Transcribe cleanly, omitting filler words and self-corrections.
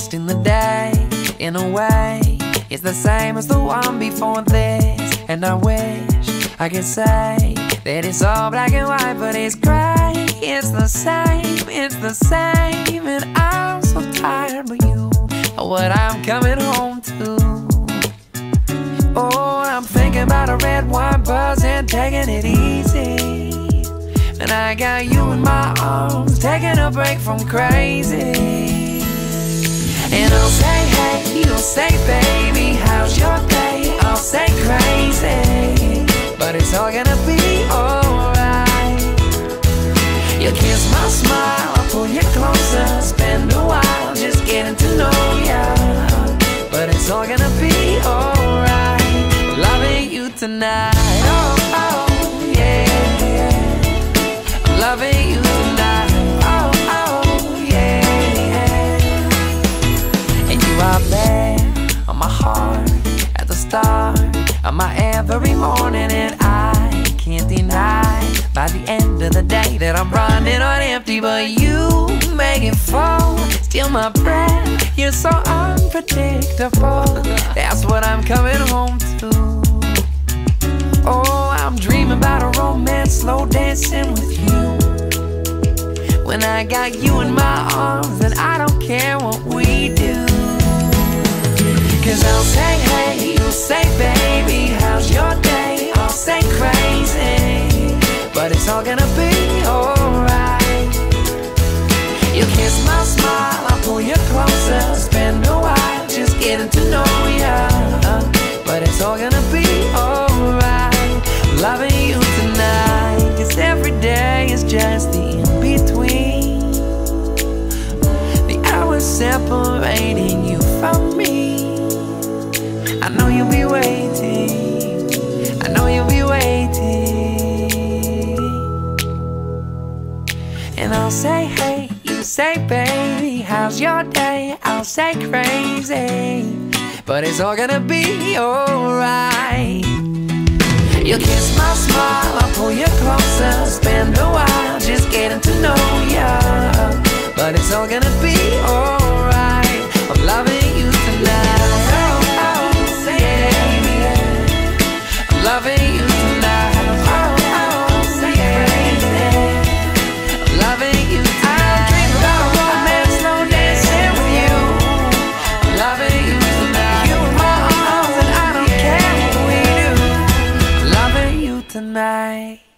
wasting the day. In a way, it's the same as the one before this. And I wish I could say that it's all black and white, but it's gray. It's the same, it's the same. And I'm so tired, but you are what I'm coming home to. Oh, I'm thinking about a red wine buzz and taking it easy. And I got you in my arms, taking a break from crazy. And I'll say, hey, you'll say, baby, how's your day? I'll say crazy, but it's all gonna be alright. You'll kiss my smile, I'll pull you closer, spend a while just getting to know ya. But it's all gonna be alright, loving you tonight. Oh, oh, yeah, yeah. I'm loving you tonight. Oh, oh, yeah, yeah. And you are there on my heart, at the start of my every morning. And I can't deny by the end of the day that I'm running on empty. But you make it fall, steal my breath. You're so unpredictable. That's what I'm coming home to. Oh, I'm dreaming about a romance, slow dancing with you. When I got you in my arms, then I don't care what we do. Cause I'll say, hey, you'll say, baby, how's your day? I'll say crazy, but it's all gonna be alright. You'll kiss my smile, I'll pull you closer, spend a while just getting to know ya. But it's all gonna be alright, loving you tonight. Cause every day is just the in-between, the hours separating you from me. I know you'll be waiting, I know you'll be waiting. And I'll say, hey, you say, baby, how's your day? I'll say crazy, but it's all gonna be alright. You'll kiss my smile, I'll pull you closer, spend a while just getting to know ya. But it's all gonna be alright, I'm loving you tonight. Oh, oh, yeah, I'm loving you tonight. Oh, oh, yeah, I'm loving you tonight. I dream about a romance, slow dancing with you. I'm loving you tonight. You in my arms and I don't care what we do. I'm loving you tonight.